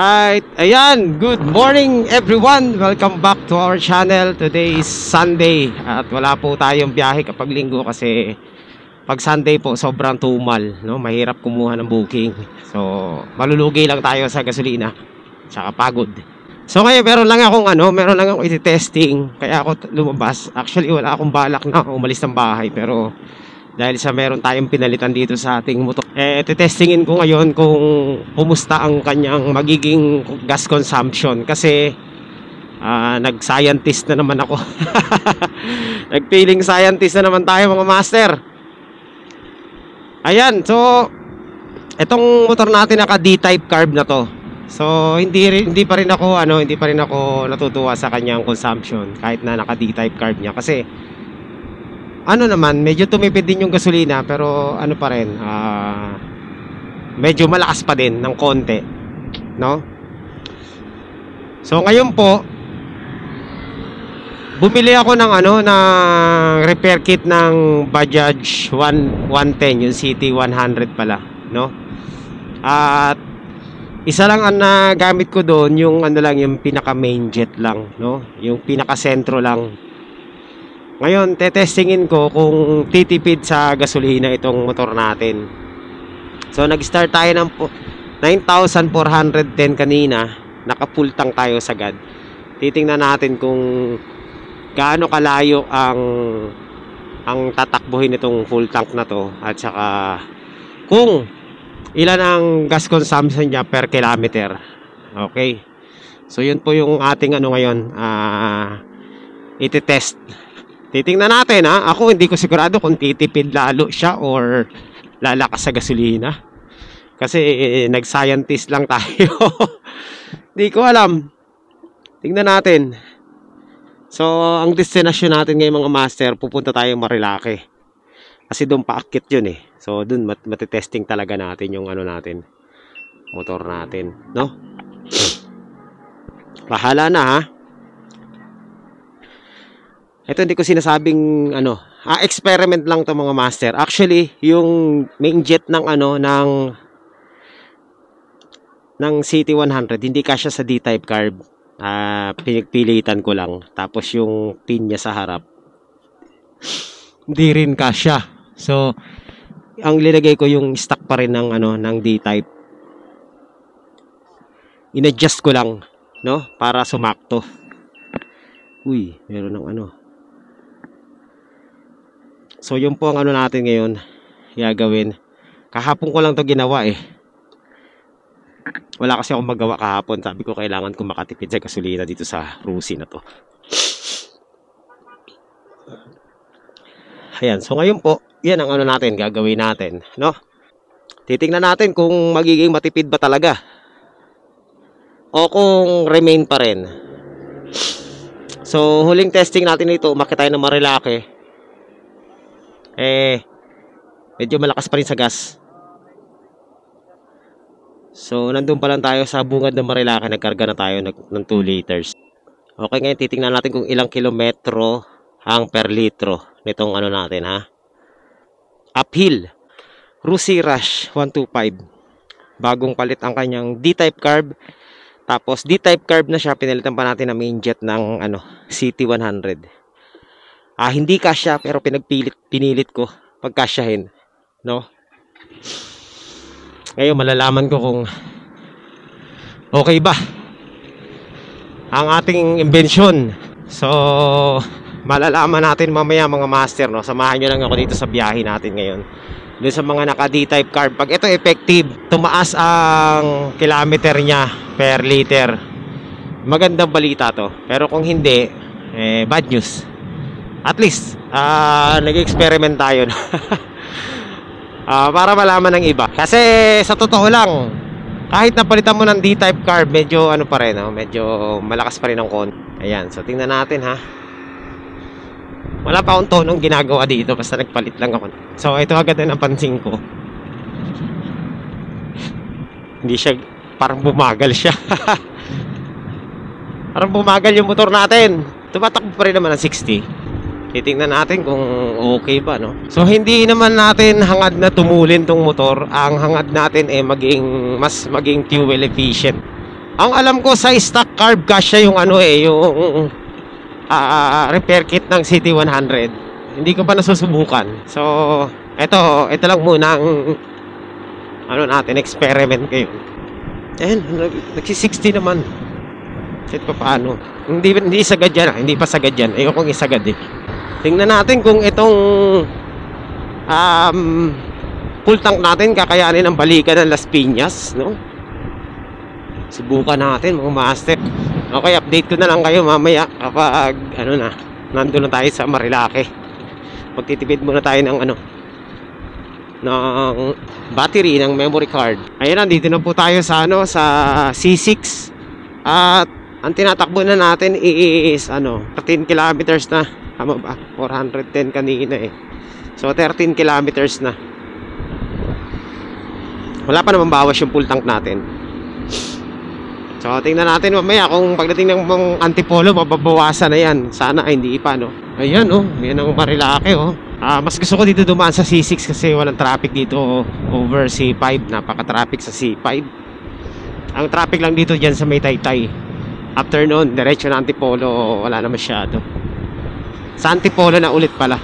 Alright, ayan, good morning everyone. Welcome back to our channel. Today is Sunday at wala po tayong biyahe kapag linggo kasi pag Sunday po sobrang tumal, no? Mahirap kumuha ng booking. So, malulugi lang tayo sa gasolina. Tsaka pagod. So ngayon meron lang akong iti-testing kaya ako lumabas. Actually wala akong balak na umalis ng bahay pero dahil sa meron tayong pinalitan dito sa ating motor, iti-testingin ko ngayon kung kumusta ang kanyang magiging gas consumption kasi nag-scientist na naman ako. Nag-feeling scientist na naman tayo mga master. Ayan, so itong motor natin naka D-type carb na to. So hindi pa rin ako natutuwa sa kanyang consumption kahit na naka D-type carb niya kasi medyo tumipid din yung gasolina pero pa rin medyo malakas pa din ng konti, no? So ngayon po bumili ako ng repair kit ng Bajaj 110, yung CT100 pala, no? At isa lang ang nagamit ko doon, yung yung pinaka main jet lang, no? Yung pinaka sentro lang. Ngayon, tetestingin ko kung titipid sa gasolina itong motor natin. So, nag-start tayo ng 9,410 kanina. Naka-full tank tayo sagad. Titingnan natin kung gaano kalayo ang tatakbuhin itong full tank na to. At saka, kung ilan ang gas consumption niya per kilometer. Okay. So, yun po yung ating ngayon. Iti-test. Titingnan natin ha. Ako hindi ko sigurado kung titipid lalo siya or lalakas sa gasolina. Kasi nag-scientist lang tayo. Hindi ko alam. Tingnan natin. So, ang destination natin ngayon mga master, pupunta tayo Marilake. Kasi doon paakit yun eh. So, doon matitesting talaga natin yung natin. Motor natin. No? Bahala na ha. Ito hindi ko sinasabing experiment lang to mga master. Actually, yung main jet ng CT100 hindi kasya sa D-type carb. Pinagpilitan ko lang. Tapos yung pin niya sa harap hindi rin kasya. So, ang linagay ko yung stock pa rin ng D-type. In-adjust ko lang, no, para sumakto. Uy, meron ng So, yun po ang natin ngayon gagawin. Kahapon ko lang to ginawa eh. Wala kasi akong magawa kahapon. Sabi ko kailangan ko makatipid sa gasolina dito sa Rusi na to. Ayan. So, ngayon po, yan ang natin, gagawin natin. No? Titingnan natin kung magiging matipid ba talaga. O kung remain pa rin. So, huling testing natin ito, umakyat tayo ng Marilake. Medyo malakas pa rin sa gas. So, nandun pa lang tayo sa bungad ng Marilake. Nagkarga na tayo ng 2 liters. Okay, ngayon titingnan natin kung ilang kilometro ang per litro nitong natin ha. Uphill. Rusi Rush 125. Bagong palit ang kanyang D-type carb. Tapos D-type carb na siya. Pinalitan pa natin na main jet ng CT100. Hindi kasya pero pinilit ko pagkasyahin, no? Ngayon malalaman ko kung okay ba ang ating imbensyon. So malalaman natin mamaya mga master, no? Samahan nyo lang ako dito sa biyahe natin ngayon. Doon sa mga naka D-type carb, pag ito effective, tumaas ang kilometer niya per liter. Magandang balita to. Pero kung hindi, bad news. At least, nag-experiment tayo. Para malaman ng iba. Kasi sa totoo lang, kahit napalitan mo ng D-type carb, medyo pa rin, medyo malakas pa rin ang konti. Ayan, so tingnan natin ha. Wala pa akong tonong ginagawa dito, basta nagpalit lang ako. So ito agad na napansin ko. Hindi siya, parang bumagal siya. Parang bumagal yung motor natin. Tumatakbo pa rin naman ng 60. Titingnan natin kung okay ba, no? So hindi naman natin hangad na tumulin tong motor. Ang hangad natin maging fuel efficient. Ang alam ko sa stock carb kasya yung ano yung repair kit ng CT100. Hindi ko pa nasusubukan. So, ito lang muna ang ano natin, experiment kayo. Ayan, nagsi-60 naman. Kahit pa paano. Hindi sagad yan, hindi pa sagad yan. Ayokong isagad eh. Tingnan natin kung itong full tank natin kakayanin ang balikan ng Las Piñas, no? Subukan natin mga master. Okay, update ko na lang kayo mamaya kapag ano na, nandun na tayo sa Marilake. Magtitipid muna tayo ng ng battery ng memory card. Ayun, nandito na po tayo sa sa C6. At ang tinatakbo na natin is 13 kilometers na. Tama ba? 410 kanina eh. So 13 kilometers na. Wala pa naman bawas yung full tank natin. So tingnan natin mamaya kung pagdating ng mga Antipolo mababawasan na yan. Sana ay hindi pa, no? Ayan, oh, yan ang Marilake, oh. Mas gusto ko dito dumaan sa C6 kasi walang traffic dito over C5. Napaka-traffic sa C5. Ang traffic lang dito dyan sa may Taytay. After noon, diretso na Antipolo, wala na masyado. Sa Antipolo na ulit pala.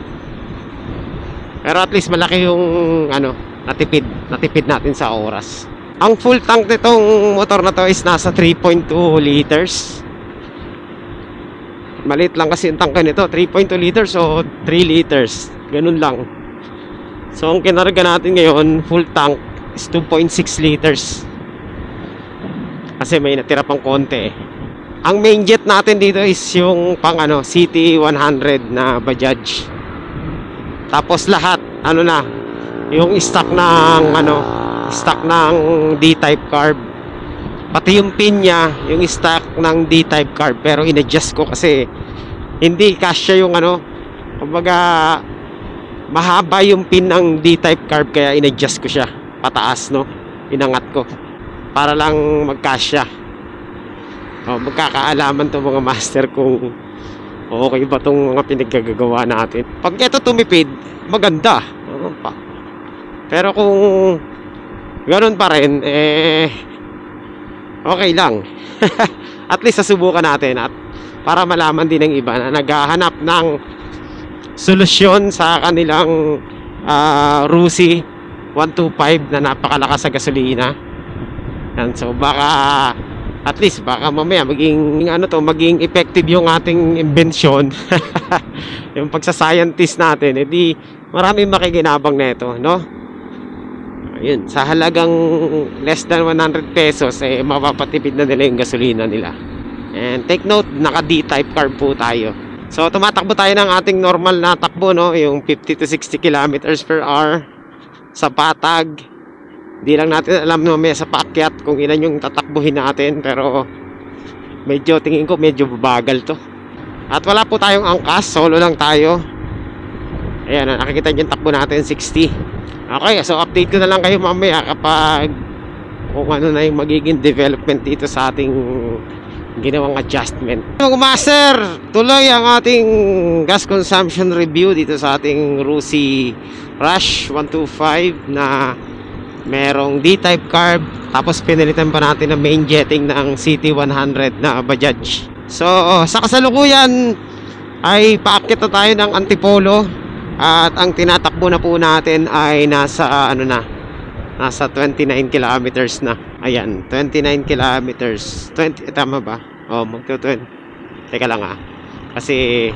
Pero at least malaki yung natipid natin sa oras. Ang full tank nitong motor na to is nasa 3.2 liters. Maliit lang kasi yung tank nito, 3.2 liters o 3 liters. Ganun lang. So ang kinarga natin ngayon, full tank is 2.6 liters. Kasi may natira pang konti eh. Ang main jet natin dito is yung pang CT100 na Bajaj. Tapos lahat yung stock ng stock ng D-type carb. Pati yung pin niya, yung stock ng D-type carb, pero in-adjust ko kasi hindi kasya yung kumbaga mahaba yung pin ng D-type carb, kaya in-adjust ko siya pataas, no? Inangat ko para lang magkasya. Magkakaalaman to mga master kung okay ba tong mga pinaggagawa natin. Pag ito tumipid, maganda. Pero kung ganun pa rin, okay lang. At least sasubukan natin at para malaman din ng iba na naghahanap ng solusyon sa kanilang Rusi 125 na napakalakas sa gasolina. Yan, so baka at least baka mamaya maging effective yung ating invention. Yung pagsascientist natin, edi maraming makikinabang nito, no? Ayun, sa halagang less than 100 pesos mapapatipid na nila yung gasolina nila. And take note, naka D-type carb po tayo. So tumatakbo tayo ng ating normal na takbo, no? Yung 50 to 60 kilometers per hour sa patag. Di lang natin alam mamaya sa paakyat kung ilan yung tatakbuhin natin, pero tingin ko medyo babagal to. At wala po tayong angkas, solo lang tayo. Ayan, nakikita niyo yung takbo natin, 60. Okay, so update ko na lang kayo mamaya kapag kung ano na yung magiging development dito sa ating ginawang adjustment. Mga master, tuloy ang ating gas consumption review dito sa ating Rusi Rush 125 na merong D-type carb, tapos pinalitan pa natin ang main jetting ng CT100 na Bajaj. So sa kasalukuyan ay paakyat na tayo ng Antipolo at ang tinatakbo na po natin ay nasa nasa 29 kilometers na. Ayan, 29 kilometers. 20, tama ba? Magto-20. Teka lang kasi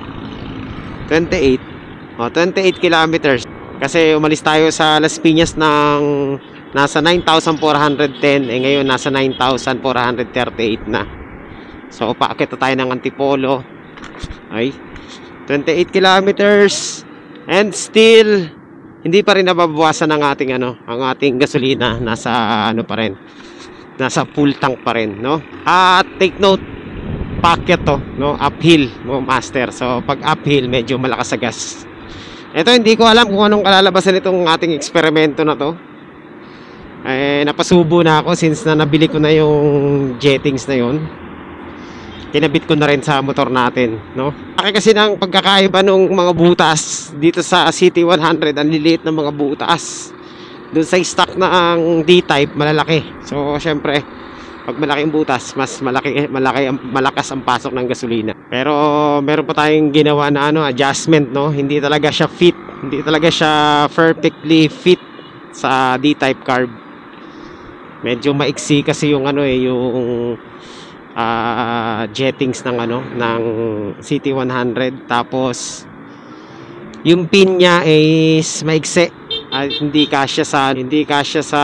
28 kilometers. Kasi umalis tayo sa Las Piñas ng nasa 9,410, ngayon nasa 9,438 na. So paakyat na tayo ng Antipolo. Ay 28 kilometers and still hindi pa rin nababawasan ng ating ang ating gasolina. Nasa pa rin, nasa full tank pa rin, no? At take note, paakyat to, no? Uphill, no, master. So pag uphill medyo malakas sa gas. Ito hindi ko alam kung anong kalalabasan itong ating eksperimento na to. Napasubo na ako since na nabili ko na yung jettings na yon. Kinabit ko na rin sa motor natin, no? Kasi ng pagkakaiba ng mga butas dito sa CT100, ang liliit ng mga butas. Doon sa stock na ang D-type malalaki. So syempre Pag malaki ang butas, mas malakas ang pasok ng gasolina. Pero meron pa tayong ginawa na adjustment, no? Hindi talaga siya fit. Hindi talaga siya perfectly fit sa D-type carb. Medyo maiksi kasi yung yung jettings ng ng CT100. Tapos yung pin niya is maiksi. Hindi kasya sa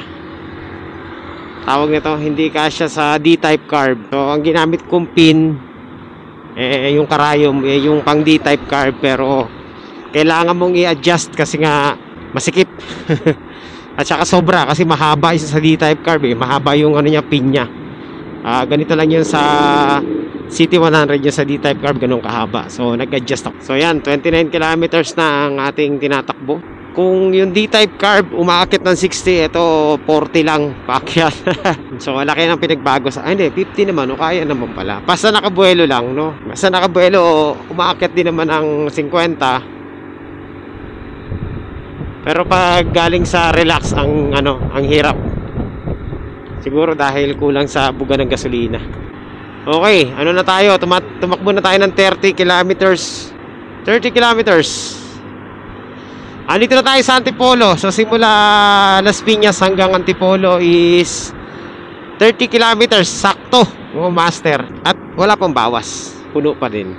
tawag nito, hindi kasya sa D-type carb. So ang ginamit kong pin yung karayom, yung pang D-type carb, pero kailangan mong i-adjust kasi nga masikip. At saka sobra kasi mahaba isa sa D-type carb, mahaba yung niya, pin niya. Ganito lang yun sa CT100, yung sa D-type carb ganun kahaba. So nag-adjust ako. So yan, 29 kilometers na ang ating tinatakbo. Kung yung D-type carb umaakit ng 60, ito 40 lang paakyat. So malaki ng pinagbago sa hindi, 50 naman, kaya naman pala. Basta nakabuelo lang, no? Basta nakabuelo, umaakit din naman ng 50. Pero pag galing sa relax ang ang hirap. Siguro dahil kulang sa buga ng gasolina. Okay, na tayo? Tumakbo na tayo ng 30 kilometers. 30 kilometers. Andito na tayo sa Antipolo. So simula Las Piñas hanggang Antipolo is 30 kilometers. Sakto, mga master. At wala pang bawas. Puno pa din.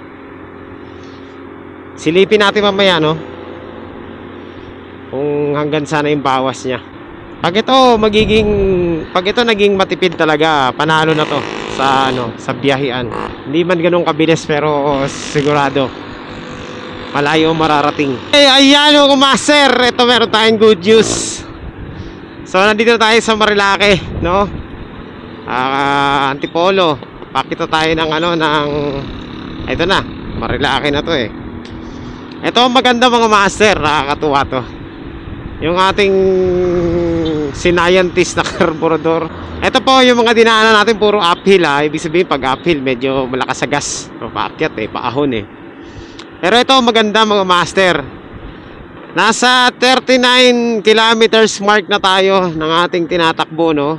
Silipin natin mamaya, no? Kung hanggang sana yung bawas niya. Pag ito naging matipid talaga, panalo na to sa sa biyahean. Hindi man ganun kabilis, pero sigurado malayo mararating. Ayan mga master, ito meron tayong good news. So nandito tayo sa Marilake, no? Antipolo. Pakita tayo ng ito na, Marilake na to eh. Ito maganda mga master, nakakatuwa to. Yung ating sinayantist na karburador. Ito po yung mga dinaanan natin, puro uphill Ibig sabihin pag uphill medyo malakas sa gas. Paakyat paahon Pero ito maganda mga master. Nasa 39 kilometers mark na tayo ng ating tinatakbo, no?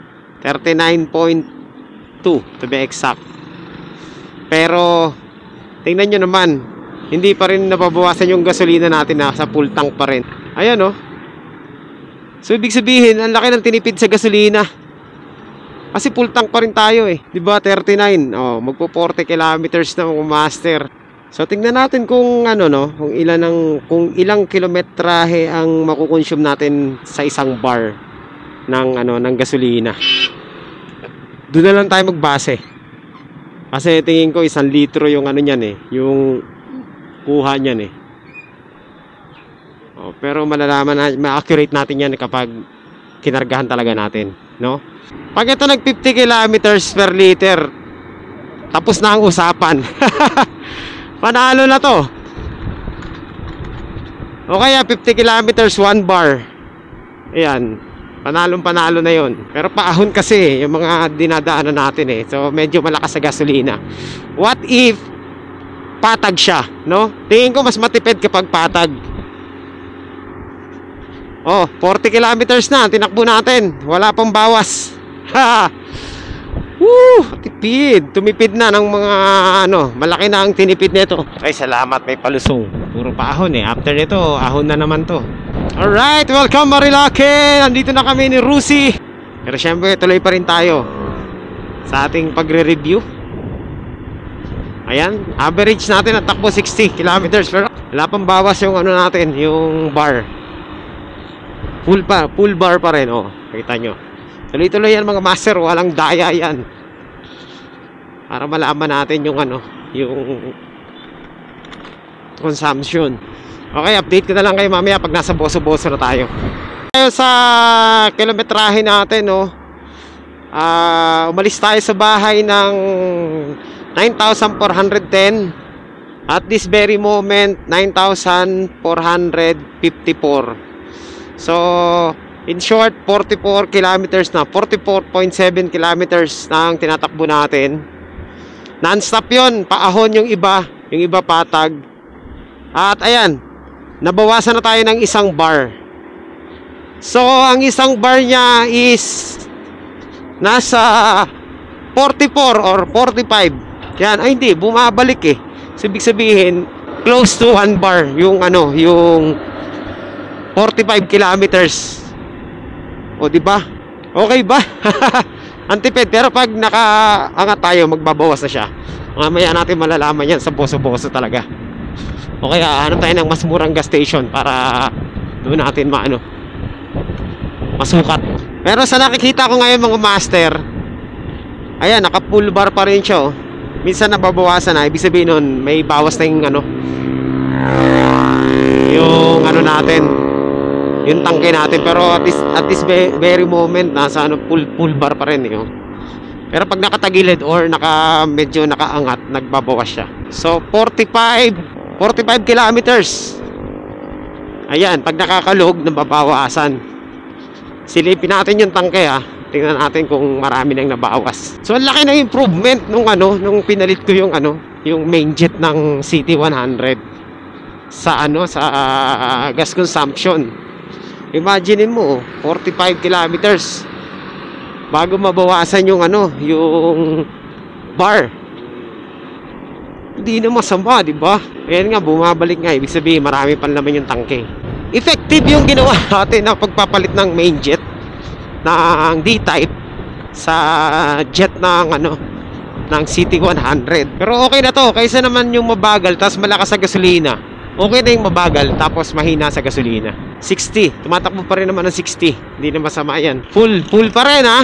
39.2 to be exact. Pero tingnan nyo naman, hindi pa rin nababawasan yung gasolina natin, nasa full tank pa rin. Ayan, no? So ibig sabihin, ang laki ng tinipid sa gasolina. Kasi full tank pa rin tayo 'Di ba? 39. Magpo 40 kilometers na mga master. So tingnan natin kung kung ilang kilometrahe ang makukonsume natin sa isang bar ng gasolina. Doon na lang tayo magbase. Kasi tingin ko 1 litro yung niyan yung kuha niyan pero malalaman na ma-accurate natin yan kapag kinargahan talaga natin, no? Pag ito nag 50 kilometers per liter, tapos na ang usapan. Panalo na to. O kaya 50 kilometers 1 bar. Ayan, panalo na yon. Pero paahon kasi yung mga dinadaanan natin So medyo malakas sa gasolina. What if patag siya, no? Tingin ko mas matipid kapag patag. 40 kilometers na tinakbo natin, wala pang bawas. Tipid, tumipid na ng mga malaki na ang tinipid nito. Ay salamat, may palusong. Puro paahon after nito, ahon na naman to. Alright, welcome Marilake. Nandito na kami ni Rusi. Pero syempre tuloy pa rin tayo sa ating pagre-review. Ayan, average natin at takbo 60 kilometers. Pero wala pang bawas yung natin, yung bar. Full bar pa rin, kita nyo. Tuloy-tuloy yan mga master, walang daya yan. Para malaman natin yung yung consumption. Okay, update ko na lang kayo mamaya pag nasa boso-boso na tayo. Tayo sa kilometrahe natin, umalis tayo sa bahay ng 9,410. At this very moment, 9,454. So, in short, 44 kilometers na, 44.7 kilometers na ang tinatakbo natin. Non-stop yun, paahon yung iba patag. At ayan, nabawasan na tayo ng 1 bar. So, ang 1 bar niya is nasa 44 or 45. Yan, ay hindi, bumabalik eh. So, ibig sabihin, close to 1 bar yung ano, yung 45 kilometers. O, di ba? Okay ba? Antipid, pero pag nakaangat tayo, magbabawas na siya. Mamaya natin malalaman yan sa boso-boso talaga. O kaya, hanap tayo ng mas murang gas station para doon natin masukat. Pero sa nakikita ko ngayon mga master, ayan, naka full bar pa rin siya, oh. Minsan nababawasan na, ibig sabihin nun, may bawas na yung yung natin, yung tangke natin. Pero at this very moment, nasa full bar pa rin, oh. Pero pag nakatagilid or medyo nakaangat, nagbabawas siya. So 45 kilometers. Ayan, pag nakakalog, nababawasan. Silipin natin yung tangke, ha. Tingnan natin kung marami nang nabawas. So ang laki ng improvement nung pinalit ko yung main jet ng CT100 sa gas consumption. Imagine mo, 45 kilometers bago mabawasan yung bar. Hindi na masama, di ba? Ayan nga, bumabalik nga, ibig sabihin marami pa naman yung tangke. Effective yung ginawa natin na pagpapalit ng main jet ng D-type sa jet ng CT100. Pero okay na to, kaysa naman yung mabagal tapos malakas sa gasolina. Okay na yung mabagal tapos mahina sa gasolina. 60, tumatakbo pa rin naman ng 60. Hindi na masama yan. Full pa rin, ha.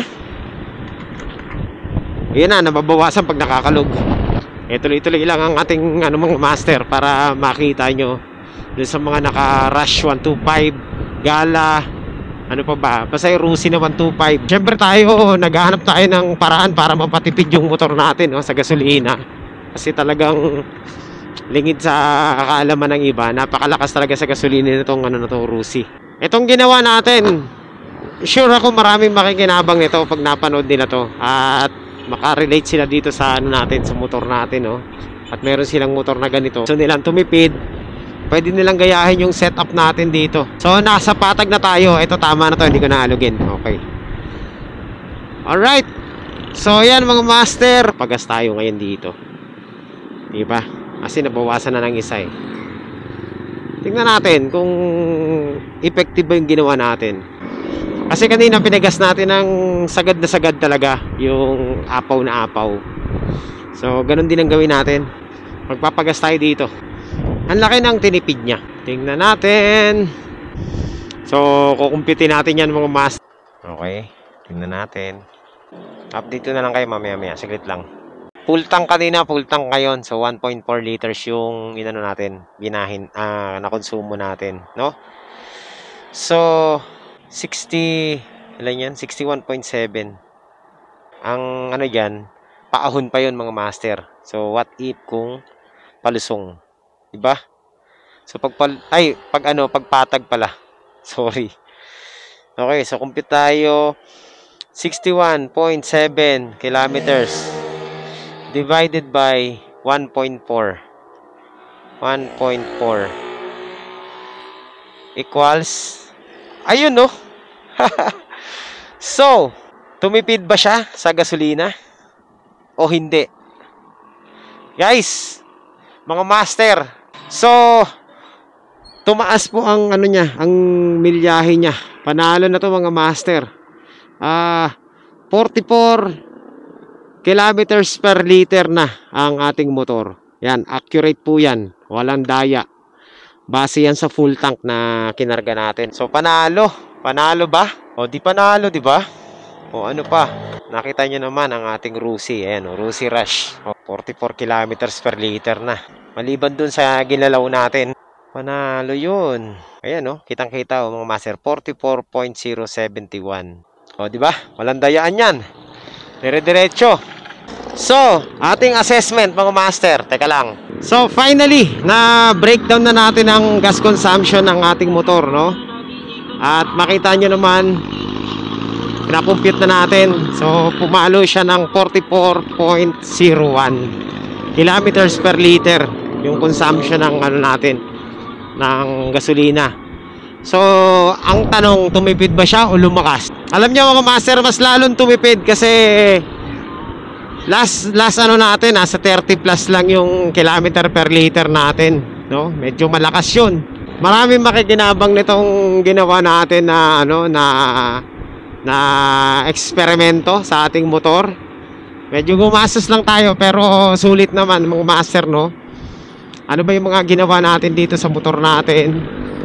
Ayan na, nababawasan pag nakakalog. Tuloy-tuloy lang ang ating mga master para makita nyo dun sa mga naka Rush 125, Gala, ano pa ba? Basta yung Rusi na 125. Siyempre tayo, naghahanap tayo ng paraan para mapatipid yung motor natin, no, sa gasolina. Kasi talagang lingid sa kaalaman ng iba, napakalakas talaga sa gasolina nitong Rusi. Itong ginawa natin, sure ako maraming makikinabang nito pag napanood nila to. At makarelate sila dito sa natin, sa motor natin, no. At meron silang motor na ganito. So nilang tumipid. Pwede nilang gayahin yung setup natin dito. So nasa patag na tayo. Ito tama na to, hindi ko naalugin. Okay. Alright. So yan mga master, pagas tayo ngayon dito. Diba? Kasi nabawasan na ng isa, eh. Tingnan natin kung effective ba yung ginawa natin. Kasi kanina pinagas natin ng sagad na sagad talaga, yung apaw na apaw. So ganun din ang gawin natin. Magpapagas tayo dito. Ang laki ng tinipid niya. Tingnan natin. So, kukumpitin natin yan mga master. Okay. Tingnan natin. Update ko na lang kayo mamaya-maya. Saglit lang. Full tank kanina, full tank ngayon. So, 1.4 liters yung natin. Binahin, nakonsumo natin. No? So, 61.7. Ang dyan, paahon pa yon mga master. So, what if kung palusong? Diba? So pagpatag pala. Sorry. Okay, so compute tayo. 61.7 kilometers divided by 1.4 equals, ayun, no. So tumipid ba siya sa gasolina o hindi? Guys, mga master, so tumaas po ang ang milyahe niya. Panalo na to mga master. 44 kilometers per liter na ang ating motor. Yan, accurate po yan. Walang daya. Base yan sa full tank na kinarga natin. So panalo. Panalo ba? O di panalo, di ba? O ano pa? Nakita nyo naman ang ating Rusi. Ayan, Rusi Rush. 44 kilometers per liter na. Maliban dun sa ginalaw natin, panalo yun. Ayan, no? Kitang-kita, mga master. 44.071. O, di ba? Walang dayaan yan. Dire-diretso. So, ating assessment, mga master. Teka lang. So, finally, na-breakdown na natin ang gas consumption ng ating motor, no? At makita nyo naman, pinakompute na natin. So, pumalo siya ng 44.01 kilometers per liter yung consumption ng natin, ng gasolina. So, ang tanong, tumipid ba siya o lumakas? Alam niyo mga master, mas lalong tumipid kasi last ano natin, nasa 30 plus lang yung kilometer per liter natin, no? Medyo malakas yun. Maraming makikinabang nitong ginawa natin na ano na eksperimento sa ating motor. Medyo gumastos lang tayo pero sulit naman mga master, no? Ano ba yung mga ginawa natin dito sa motor natin?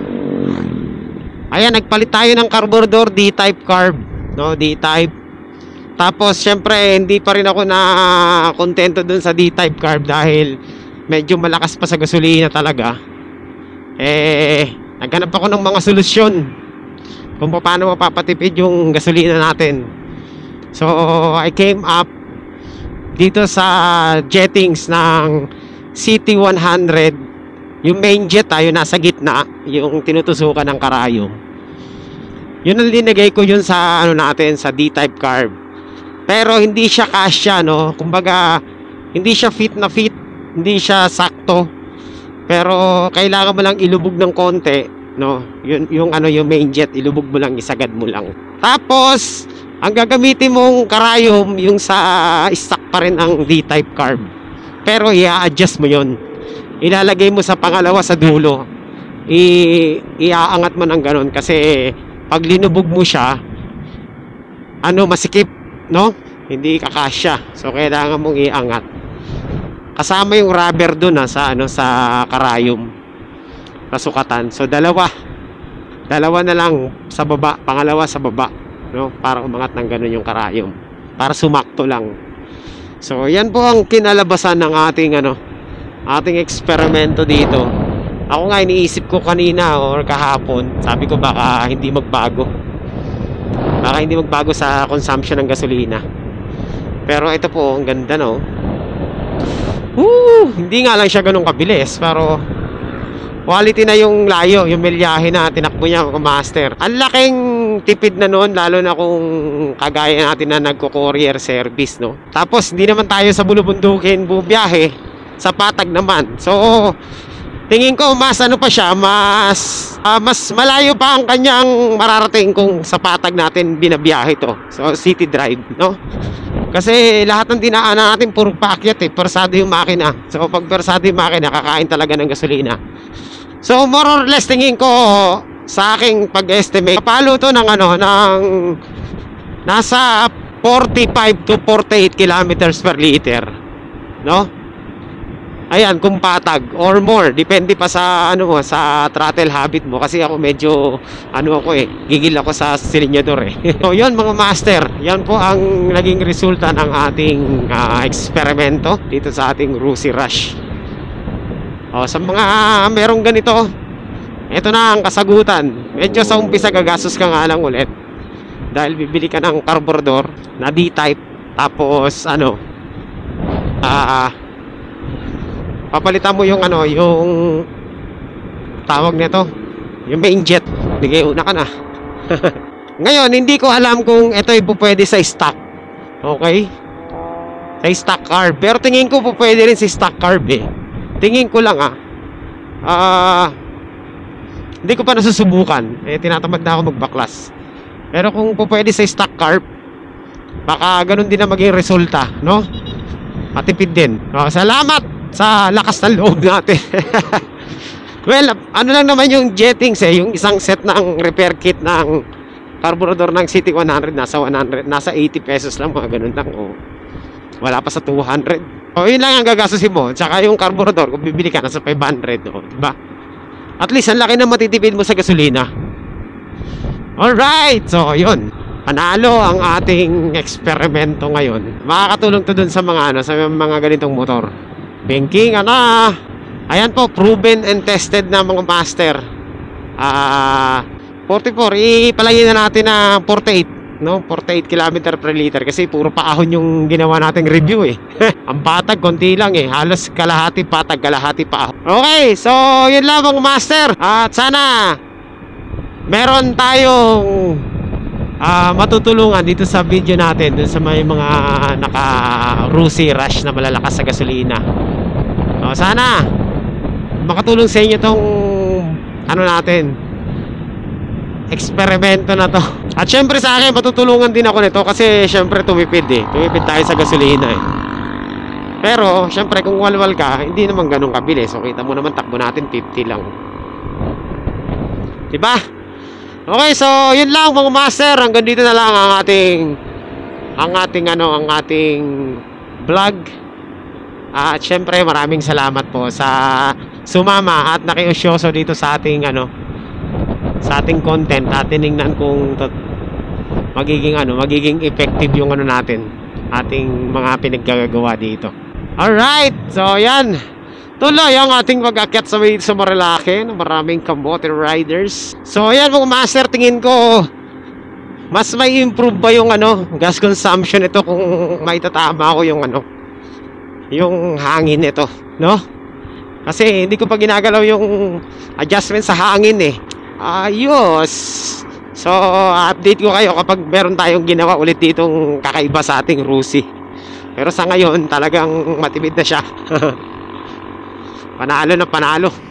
Ayan, nagpalit tayo ng carburetor, D-type carb, no? D-type. Tapos syempre hindi pa rin ako na kontento dun sa D-type carb dahil medyo malakas pa sa gasolina talaga. Naghanap ako ng mga solusyon kung paano mapapatipid yung gasolina natin. So I came up dito sa jettings ng CT100. Yung main jet tayo nasa gitna, yung tinutusukan ng karayom. Yun ang linagay ko yun sa ano natin, sa D-type carb. Pero hindi siya kasya, no? Kumbaga hindi siya fit na fit, hindi siya sakto. Pero kailangan mo lang ilubog ng konti, no? Yung main jet, ilubog mo lang, isagad mo lang. Tapos ang gagamitin mong karayom yung sa stock pa rin ang D-type carb. Pero i-adjust mo yun. Ilalagay mo sa pangalawa sa dulo. Iaangat mo ng ganun kasi pag linubog mo siya, masikip, no? Hindi kakasya. So kailangan mong iangat. Kasama yung rubber dun sa karayom, sa sukatan. So dalawa na lang sa baba, pangalawa sa baba, no? Para umangat ng ganun yung karayom, para sumakto lang. So yan po ang kinalabasan ng ating eksperimento dito. Ako nga iniisip ko kanina or kahapon, sabi ko baka hindi magbago sa consumption ng gasolina. Pero ito po, ang ganda, no? Hindi nga lang siya ganun kabilis, pero quality na yung layo, yung milyahe na tinakbo niya mga master. Ang laking tipid na noon, lalo na kung kagaya natin na nagko-courier service, no? Tapos hindi naman tayo sa bulubundukin bubiyahe, sa patag naman. So tingin ko mas pa siya, mas malayo pa ang kanyang mararating kung sa patag natin binabiyahe to. So city drive, no? Kasi lahat ng dinaanan natin puro paakyat, persado yung makina. So pag persado yung makina, kakain talaga ng gasolina. So more or less tingin ko sa aking pag-estimate, kapalo to ng nasa 45 to 48 kilometers per liter, no? Ayan, kung patag or more, depende pa sa sa throttle habit mo, kasi ako medyo gigil ako sa silinyador So yun mga master, yan po ang naging resulta ng ating eksperimento dito sa ating Rusi Rush. Sa mga merong ganito, ito na ang kasagutan. Medyo sa umpisa gagastos ka nga lang ulit dahil bibili ka ng carburetor na D-type, tapos papalitan mo yung yung tawag nito, yung main jet. Bigay una ka na. Ngayon, hindi ko alam kung ito ay pwede sa stock. Okay? Sa stock carb. Pero tingin ko pwede rin sa stock carb Tingin ko lang hindi ko pa nasusubukan. Tinatamad na ako magbaklas. Pero kung pwede sa stock carb, baka ganun din na maging resulta, no? Matipid din. Salamat sa lakas ng loob natin. Well, lang naman yung jettings yung isang set ng repair kit ng carburetor ng CT100 nasa 80 pesos lang, mga ganun lang. Wala pa sa 200. Yun lang ang gagastusin mo. Tsaka yung carburetor, kung bibili ka nasa 500, diba? At least ang laki na matitipid mo sa gasolina. Alright, so yun, panalo ang ating eksperimento ngayon. Makakatulong to dun sa mga ganitong motor. Banking ayan po, proven and tested na mga master. 44, ipalagay na natin na 48, no? 48 km per liter kasi puro paahon yung ginawa nating review Ang patag konti lang halos kalahati patag, kalahati paahon. Okay, so yun lang mga master. At sana meron tayong matutulungan dito sa video natin dun sa may mga naka Rusi Rush na malalakas sa gasolina. Sana makatulong sa inyo tong natin, eksperimento na to. At syempre sa akin, matutulungan din ako nito kasi syempre tumipid eh. Tumipid tayo sa gasolina eh. Pero syempre kung walwal ka, hindi naman ganun kabilis. So kita mo naman takbo natin 50 lang. Diba? Okay, so yun lang mga master. Hanggang dito na lang ang ating vlog. At syempre maraming salamat po sa sumama at nakiusyoso dito sa ating content at tiningnan kung magiging effective yung natin, ating mga pinaggagawa dito. Alright, so yan, tuloy ang ating pag-akyat sa Marilake. Maraming kamote riders. So yan mga master, tingin ko mas may improve ba yung gas consumption ito kung may tatama ko yung hangin nito, no? Kasi hindi ko pa ginagalaw yung adjustment sa hangin eh. Ayos. So update ko kayo kapag meron tayong ginawa ulit ditong kakaiba sa ating Rusi. Pero sa ngayon talagang matibid na siya. Panalo na panalo.